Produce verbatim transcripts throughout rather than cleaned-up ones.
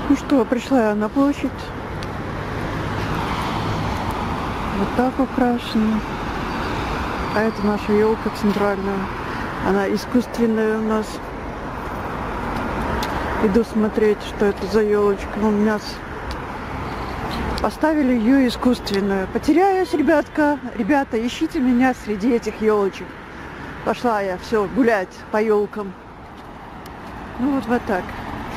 Ну что, пришла я на площадь. Вот так украшена. А это наша елка центральная. Она искусственная у нас. Иду смотреть, что это за елочка. У нас поставили ее искусственную. Потеряюсь, ребятка. Ребята, ищите меня среди этих елочек. Пошла я, все, гулять по елкам. Ну вот вот так.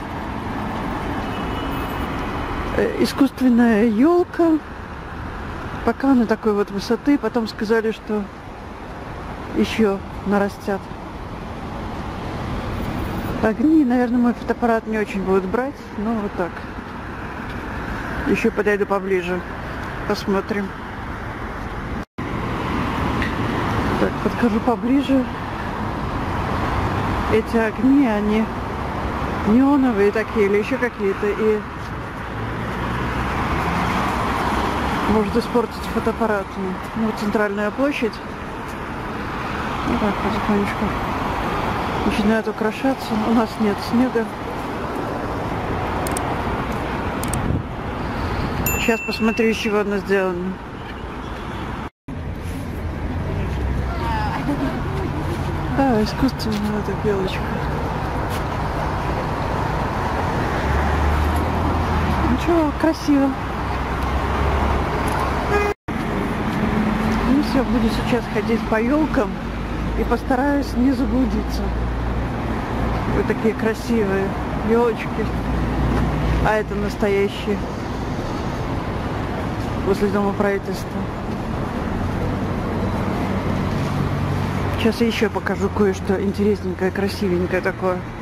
Искусственная елка. Пока на такой вот высоты. Потом сказали, что еще нарастят. Огни, наверное, мой фотоаппарат не очень будет брать. Но вот так. Еще подойду поближе. Посмотрим. Так, подхожу поближе. Эти огни, они неоновые такие или еще какие-то. И может испортить фотоаппарат. Ну, центральная площадь. Вот так потихонечку начинает украшаться. У нас нет снега. Сейчас посмотрю, из чего она сделана. Да, искусственная эта белочка. Ничего, красиво. Ну все, буду сейчас ходить по елкам и постараюсь не заблудиться. Вот такие красивые елочки. А это настоящие. Возле дома правительства. Сейчас я еще покажу кое-что интересненькое, красивенькое такое.